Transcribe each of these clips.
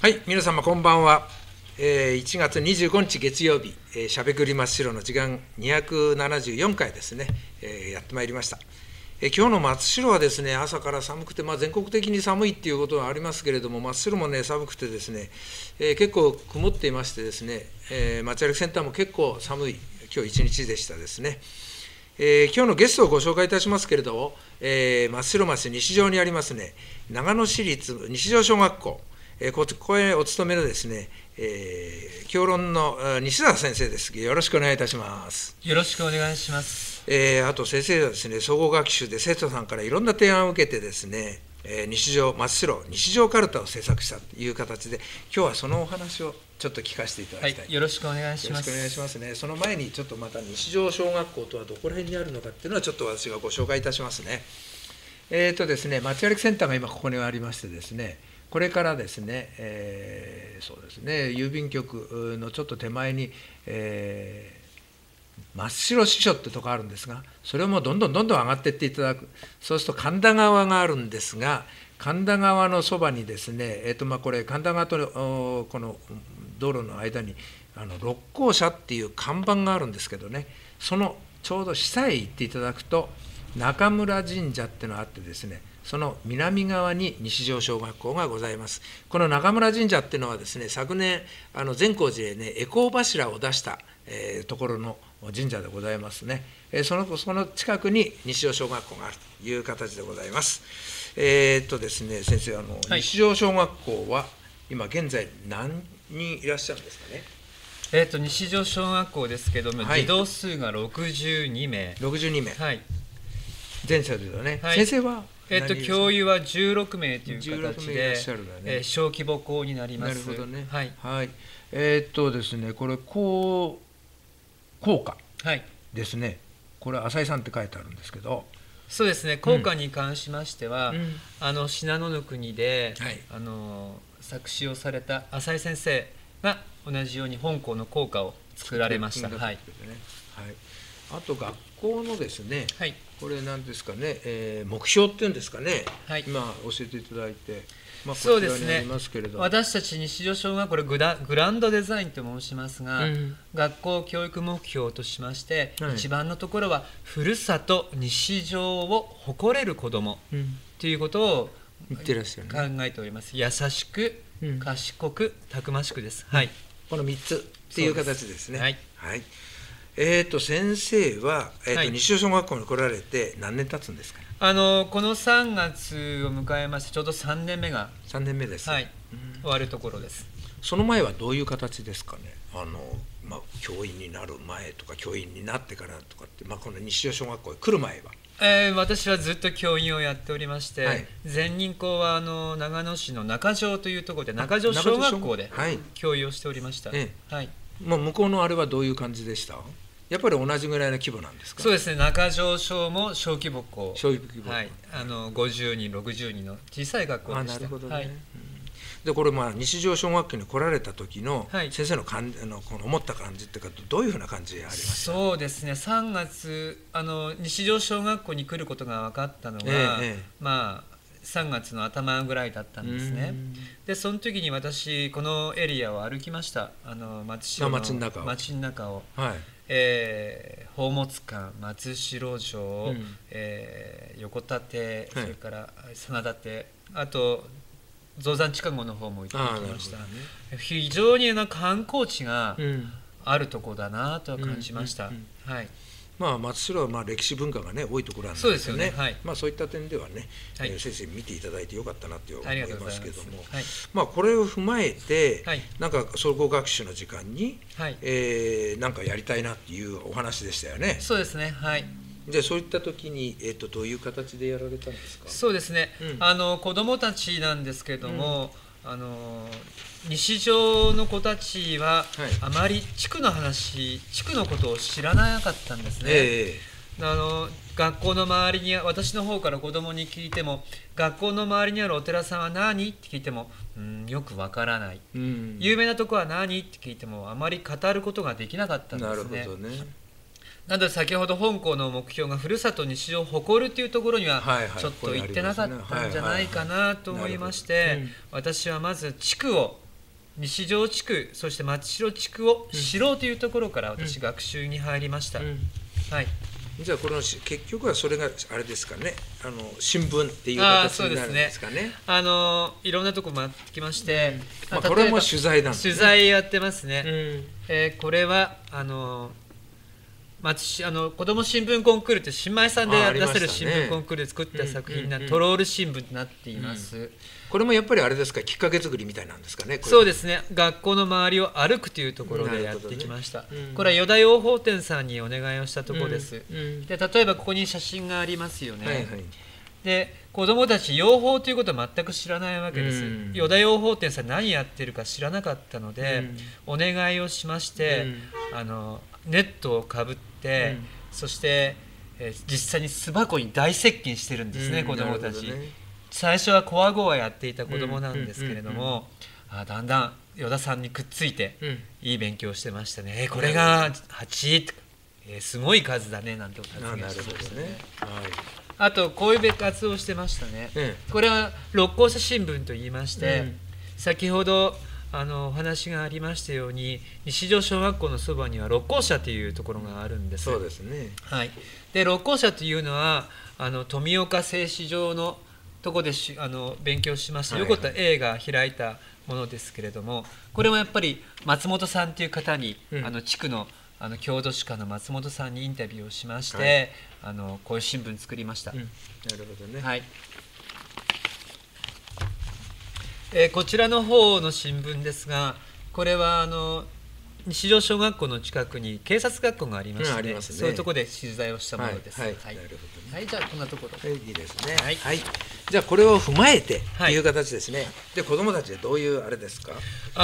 はい、皆様こんばんは。1月25日月曜日、しゃべくり真っ白の時間274回ですね、やってまいりました。今日の松代はですね、朝から寒くて、全国的に寒いっていうことはありますけれども、松代もね、寒くてですね、結構曇っていましてですね、町歩センターも結構寒い、今日一日でしたですね。今日のゲストをご紹介いたしますけれど、松代町西条にありますね、長野市立西条小学校、ここへお勤めのですね、教論の西澤先生です。よろしくお願いいたします。 よろしくお願いします。 あと先生はですね、総合学習で生徒さんからいろんな提案を受けてですね、西条かるたを制作したという形で、今日はそのお話をちょっと聞かせていただきたい。 はい、よろしくお願いします。 よろしくお願いしますね。その前にちょっとまた西条小学校とはどこら辺にあるのかっていうのはちょっと私がご紹介いたしますね。ですね、町歩センターが今ここにありましてですね、これからですね、そうですね、郵便局のちょっと手前に、真っ白支所ってとこあるんですが、それをもうどんどん上がっていっていただく。そうすると神田川があるんですが、神田川のそばにですね、これ神田川とこの道路の間に六甲社っていう看板があるんですけどね、そのちょうど下へ行っていただくと中村神社っていうのがあってですね、その南側に西条小学校がございます。この中村神社っていうのはですね、昨年善光寺へね、回向柱を出した、ところの神社でございますね。その近くに西条小学校があるという形でございます。ですね、先生、はい、西条小学校は今現在何人いらっしゃるんですかね。 西条小学校ですけども、児童数が62名。 62名。 はい。 全生徒ね、 はい、 先生は教諭は16名という形で、小規模校になります。 なるほどね。 はい。 はい。ですね、これ校歌ですね。これ浅井さんって書いてあるんですけど。 そうですね。校歌に関しましては、信濃の国で、 はい、 作詞をされた浅井先生が同じように本校の校歌を作られました。はい。はい。 あと学校のですね。 はい。 これなんですかね、目標っていうんですかね、 はい、 今教えていただいて、 そうですね、私たち西条小学校でグランドデザインと申しますが、学校教育目標としまして、一番のところはふるさと西条を誇れる子どもということを考えております。優しく、賢く、たくましくです。はい、 この3つっていう形ですね。 はい、 はい。先生は、西条小学校に来られて何年経つんですか。 この3月を迎えましてちょうど3年目が 3年目です。 はい、終わるところです。 その前はどういう形ですかね。教員になる前とか教員になってからとかって、この西条小学校へ来る前は。 私はずっと教員をやっておりまして、はい、前任校は長野市の中条というところで中条小学校で教員をしておりました。はい、 向こうのあれはどういう感じでした。やっぱり同じぐらいの規模なんですか。 そうですね、中条小も小規模校、 小規模、 はい、50人60人の小さい学校でした。 なるほどね。はい、でこれ西条小学校に来られた時の先生のこの思った感じっていうか、どういうふうな感じありました。 そうですね、3月西条小学校に来ることが分かったのが、3月の頭ぐらいだったんですね。でその時に私このエリアを歩きました。松代の街の中を。はい、宝物館、松代城、横立、それから真立、あと造山地下壕の方も行ってきました。非常に観光地があるところだなと感じました。はい。 松代は歴史文化がね多いところなんですよね。そういった点ではね、先生見ていただいてよかったなって思いますけども、これを踏まえて、なんか総合学習の時間になんかやりたいなっていうお話でしたよね。 そうですね。はい。 でそういった時にどういう形でやられたんですか。 そうですね。子どもたちなんですけども。西条の子たちはあまり地区のことを知らなかったんですね。学校の周りに私の方から子供に聞いても学校の周りにあるお寺さんは何って聞いてもよくわからない、有名なとこは何って聞いてもあまり語ることができなかったんですね。 なるほどね。 なので先ほど本校の目標がふるさと西条を誇るというところにはちょっと行ってなかったんじゃないかなと思いまして、私はまず地区を西条地区、そして松代地区を知ろうというところから私、学習に入りました。はい。 じゃあ結局はそれがあれですかね、新聞っていう形になるんですかね。 いろんなとこ回ってきまして、 これも取材なんですね。 取材やってますね。これは子ども新聞コンクールって新米さんで出せる新聞コンクールで作った作品なトロール新聞となっています。 これもやっぱりあれですか、きっかけ作りみたいなんですかね。 そうですね、学校の周りを歩くというところでやってきました。これは依田養蜂店さんにお願いをしたところです。で例えばここに写真がありますよね。で子どもたち養蜂ということは全く知らないわけです。依田養蜂店さん何やってるか知らなかったので、お願いをしまして、ネットをかぶって、そして、実際に巣箱に大接近してるんですね、子どもたち。最初はこわごわやっていた子どもなんですけれども、だんだん依田さんにくっついて、いい勉強してましたね。これが8、すごい数だねなんて発言してましたね。あとこういう活動をしてましたね。これは六甲社新聞といいまして、先ほどお話がありましたように西条小学校のそばには六甲社というところがあるんです。 そうですね。 はい。で六甲社というのは富岡製糸場のとこで勉強しました横田 A が開いたものですけれども、これもやっぱり松本さんという方に、地区の郷土史家の松本さんにインタビューをしまして、こういう新聞作りました。なるほどね。 はい。こちらの方の新聞ですが、これは西条小学校の近くに警察学校がありまして、そういうところで取材をしたものです。はい、じゃあこんなところ。 いいですね。はい。じゃあこれを踏まえてという形ですね。で子どもたちでどういうあれですか。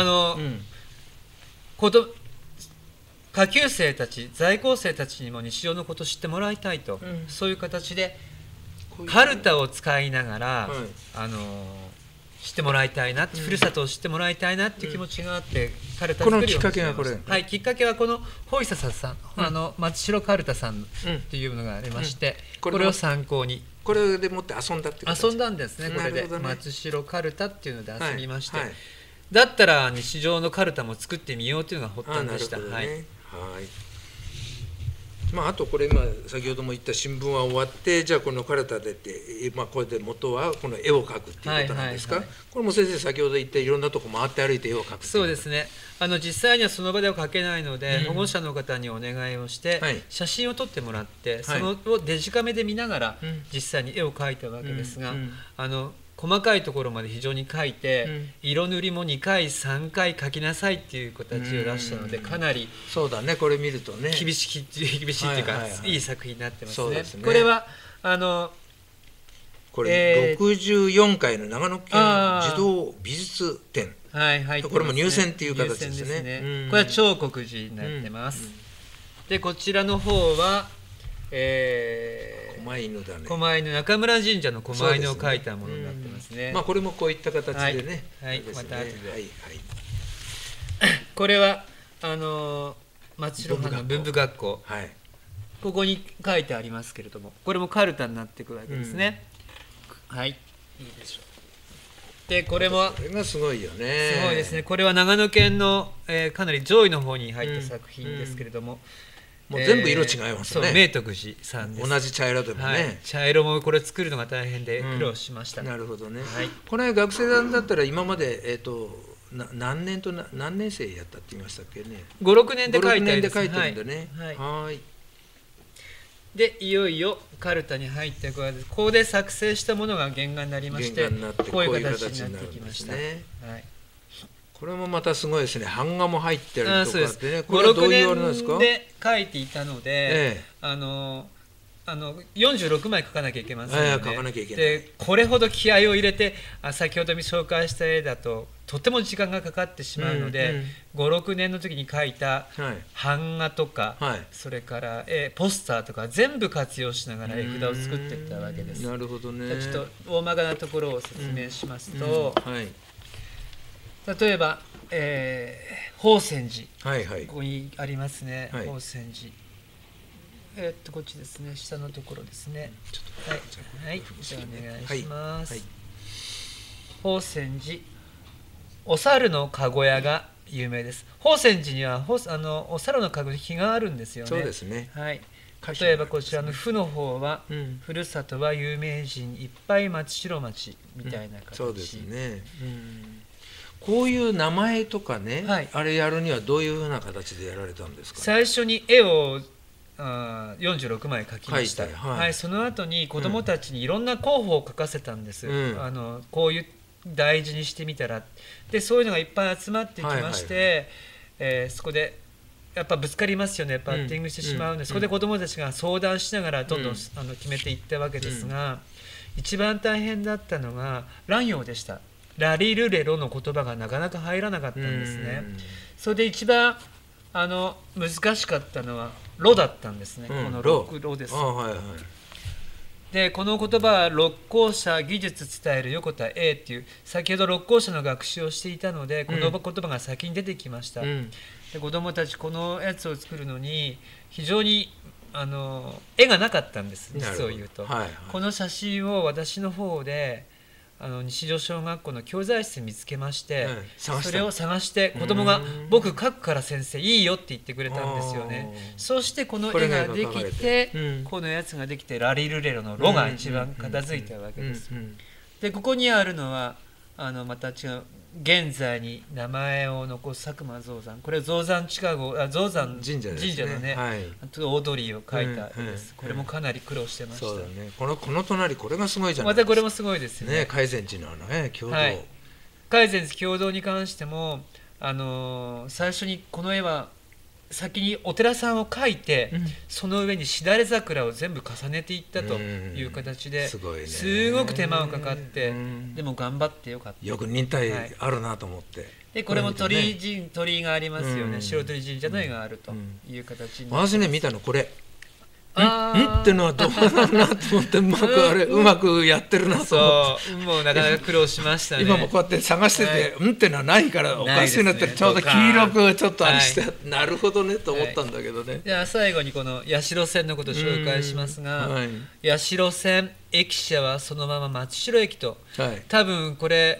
下級生たち、在校生たちにも西条のことを知ってもらいたいと、そういう形でカルタを使いながら、知ってもらいたいな、ふるさとを知ってもらいたいなっていう気持ちがあって、カルタ作りをきっかけがこれ、 はい、きっかけはこのホイササさん、松代カルタさんっていうのがありまして、これを参考にこれでもって遊んだって遊んだんですね。これで松代カルタっていうので遊びまして、だったら西条のカルタも作ってみようというのが発端でした。はい。 あとこれ先ほども言った新聞は終わって、じゃあこのカルタでって、これで元はこの絵を描くっていうことなんですか。これも先生先ほど言ったいろんなとこ回って歩いて絵を描く。 そうですね。実際にはその場では描けないので、保護者の方にお願いをして写真を撮ってもらって、そのをデジカメで見ながら実際に絵を描いたわけですが、細かいところまで非常に描いて、色塗りも2回3回描きなさいっていう形を出したので、かなりそうだね、これ見るとね厳しいっていうか、いい作品になってますね。これはこれ64回の長野県児童美術展、これも入選っていう形ですね。 これは彫刻寺になってます。でこちらの方は狛犬だね。 狛犬、中村神社の狛犬を描いたものになってますね。 これもこういった形でね。 また後で。これは松代藩の文部学校。ここに書いてありますけれども、これもカルタになっていくわけですね。はい、いいでしょう。でこれもこれがすごいよね。 すごいですね。これは長野県のかなり上位の方に入った作品ですけれども。 もう全部色違いますね。 明徳寺さんです。 同じ茶色でもね。 茶色もこれ作るのが大変で苦労しました。 なるほどね。これ学生さんだったら今まで何年と何年生やったって言いましたっけね。 5、6年で書いてるんだね。はい。 でいよいよカルタに入ってここで作成したものが原画になりまして、こういう形になってきました。 これもまたすごいですね。版画も入ってるとかってね。 これはどういうあれなんですか。5、6年で描いていたので、46枚描かなきゃいけませんので、でこれほど気合を入れて、先ほど紹介した絵だととても時間がかかってしまうので、5、6年の時に描いた版画とか、それからポスターとか全部活用しながら絵札を作っていったわけです。 なるほどね。 ちょっと大まかなところを説明しますと、例えば法泉寺、ここにありますね。法泉寺、こっちですね、下のところですね。はい、じゃあお願いします。法泉寺お猿のかご屋が有名です。法泉寺にはお猿のかご碑があるんですよね。 そうですね。 はい。例えばこちらの府の方は、ふるさとは有名人いっぱい松代町みたいな形、 そうですね。こういう名前とかね、あれやるにはどういうふうな形でやられたんですか。 最初に絵を46枚描きました。はい。その後に子どもたちにいろんな候補を書かせたんです。こういう大事にしてみたらで、そういうのがいっぱい集まってきまして、そこでやっぱぶつかりますよね、バッティングしてしまうので、そこで子どもたちが相談しながらどんどん決めていったわけですが、一番大変だったのが乱用でした。ラリルレロの言葉がなかなか入らなかったんですね。それで一番難しかったのはロだったんですね。このロです。でこの言葉は六甲社技術伝える横田 A っていう、先ほど六甲社の学習をしていたのでこの言葉が先に出てきました。で子どもたちこのやつを作るのに非常に絵がなかったんです、実を言うと。この写真を私の方で西条小学校の教材室に見つけまして、それを探して子供が「僕描くから先生いいよ」って言ってくれたんですよね。そしてこの絵ができて、このやつができてラリルレロの「ロ」が一番片付いたわけです。でここにあるのはまた違う現在に名前を残す佐久間象山、これ象山神社のね、大鳥居を描いた絵です。これもかなり苦労してました。 そうだね。この隣これがすごいじゃないですか。 またこれもすごいですよね。 海前寺の共同。 海前寺共同に関しても最初にこの絵は先にお寺さんを描いて、その上にしだれ桜を全部重ねていったという形で、すごく手間をかかって、でも頑張ってよかった。 よく忍耐あるなと思って。 でこれも鳥居がありますよね。白鳥神社の絵があるという形に。 私ね見たのこれ。ってのはどうなんなと思ってうまくやってるなと思って。 もうなかなか苦労しましたね。 今もこうやって探しててってのはないからおかしいなってちょうど黄色くちょっとあれしてなるほどねと思ったんだけどね。 じゃあ最後にこの八代線のことを紹介しますが、八代線駅舎はそのまま松代駅と、多分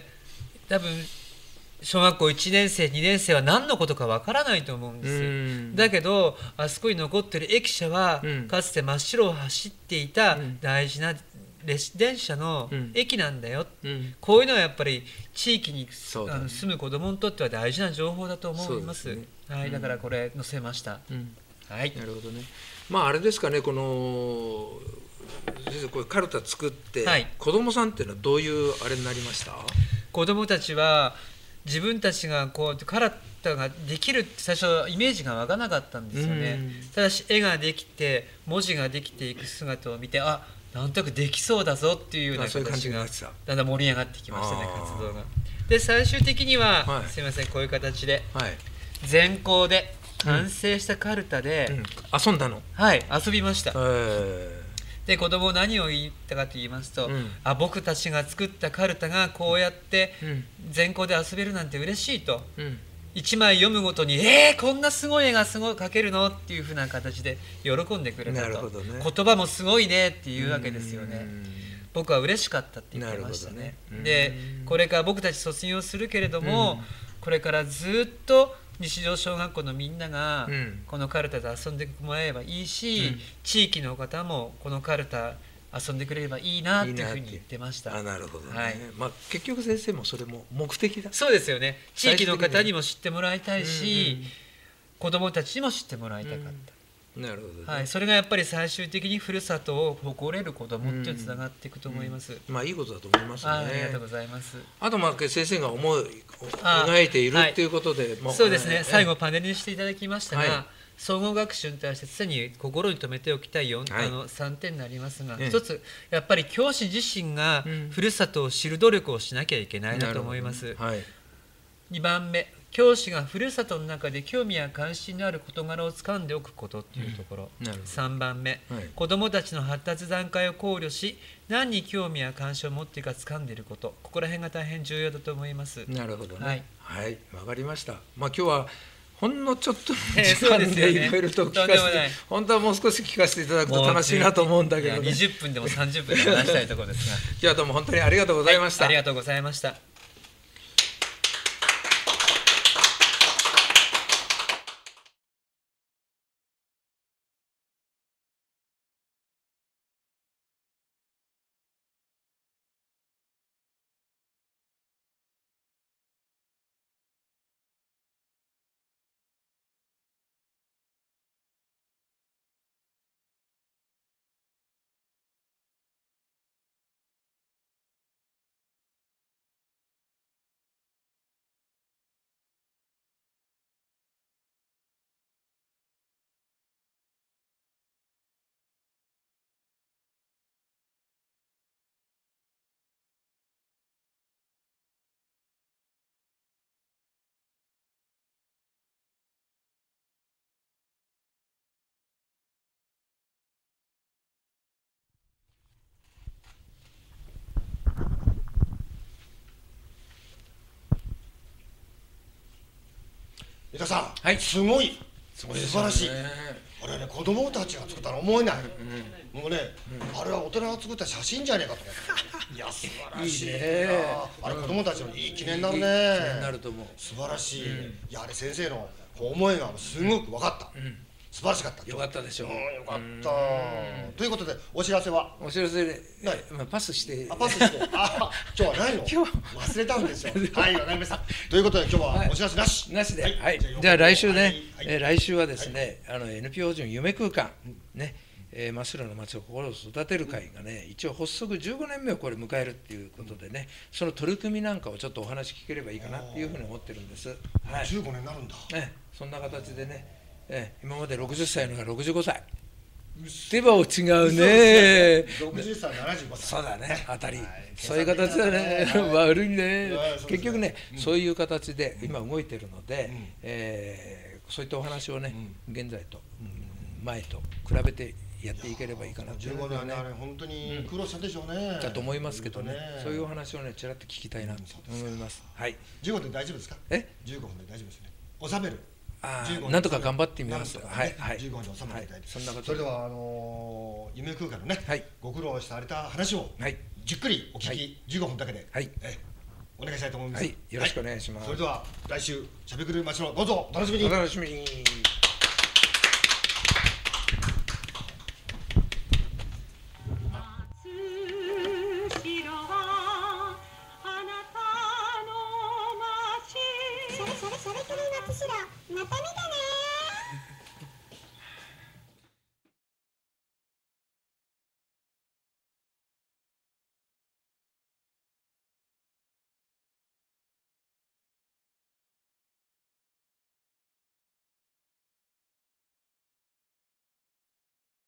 小学校1年生2年生は何のことかわからないと思うんですよ。だけどあそこに残ってる駅舎はかつて真っ白を走っていた大事な電車の駅なんだよ、こういうのはやっぱり地域に住む子どもにとっては大事な情報だと思います。だからこれ載せました。 なるほどね。まああれですかね、この先生これカルタ作って、子どもさんっていうのはどういうあれになりました？ 子どもたちは自分たちがこうカルタができるって最初イメージが湧かなかったんですよね。ただし絵ができて文字ができていく姿を見て、なんとなくできそうだぞっていうような形がだんだん盛り上がってきましたね、活動が。で最終的には、すいませんこういう形で、全校で完成したカルタで、 遊んだの？ 遊びました。で子供何を言ったかと言いますと、僕たちが作ったカルタがこうやって全校で遊べるなんて嬉しいと、1枚読むごとにこんなすごい絵が描けるのっていうふうな形で喜んでくれたと、言葉もすごいねっていうわけですよね。僕は嬉しかったって言ってましたね。でこれから僕たち卒業するけれども、これからずっと西条小学校のみんながこのカルタで遊んでもらえばいいし、地域の方もこのカルタ遊んでくれればいいなっていうふうに言ってました。 なるほどね。結局先生もそれも目的だ。 そうですよね。地域の方にも知ってもらいたいし、子どもたちにも知ってもらいたかった。 なるほどね。 それがやっぱり最終的にふるさとを誇れる子どもってつながっていくと思います。 いいことだと思いますね。 ありがとうございます。 あと先生が描いているっていうことで、 そうですね。最後パネルにしていただきましたが、総合学習に対して常に心に留めておきたい3点になりますが、一つやっぱり教師自身がふるさとを知る努力をしなきゃいけないなと思います。2番目、教師がふるさとの中で興味や関心のある事柄をつかんでおくことっていうところ。3番目、子どもたちの発達段階を考慮し何に興味や関心を持っているかつかんでいること、ここら辺が大変重要だと思います。 なるほどね。わかりました。今日はほんのちょっとの時間でいろいろと聞かせて、本当はもう少し聞かせていただくと楽しいなと思うんだけどね。 20分でも30分でも話したいところですが、 今日はどうも本当にありがとうございました。 ありがとうございました。 伊田さん、 はいすごい、 すごいです素晴らしい。 よね。 あれね、子供たちが作ったの思えない。もうね、あれは大人が作った写真じゃねえかと思って。いや、素晴らしいな。 いいねあれ子供たちのいい記念になるね。 いい記念になると思う。 素晴らしい。いや、あれ先生のこう思いがすごく分かった。素晴らしかった。 よかったでしょう。 よかった。ということで、お知らせは。 お知らせでない、 まあ、パスしてパスして、今日はないの。 今日忘れたんですよ。はい、わかりました。ということで、今日はお知らせなし。 なしで、はい、 じじゃあ来週ね、 はい来週はですね、NPO 法人夢空間、ね、真っ白の街を心を育てる会がね、一応発足15年目をこれ迎えるっていうことでね、その取り組みなんかをちょっとお話聞ければいいかなっていうふうに思ってるんです。はい、 15年になるんだ。 そんな形でね、今まで60歳のが65歳。でも違うね。 60歳、75歳。 そうだね、当たり。 はいそういう形だね。悪いねはいそうですね。 結局ね、そういう形で今動いてるので、そういったお話をね、現在と前と比べてやっていければいいかなという 15 のはね、 年あれ本当に苦労したでしょうね。 だと思いますけどね、 本当そういうお話をね、ちらっと聞きたいなと思います。はい。 15分で大丈夫ですか。 え 15分で大丈夫ですね。収める。15分なんとか頑張ってみます。 なんとかねはいはい。 15分で収めていただいて。 そんなこと。 それでは夢空間のね、 はいご苦労された話をはいじっくりお聞き15分だけではいお願いしたいと思います。 はい、よろしくお願いします。 それでは来週しゃべくりましょう。どうぞお楽しみに。 お楽しみに。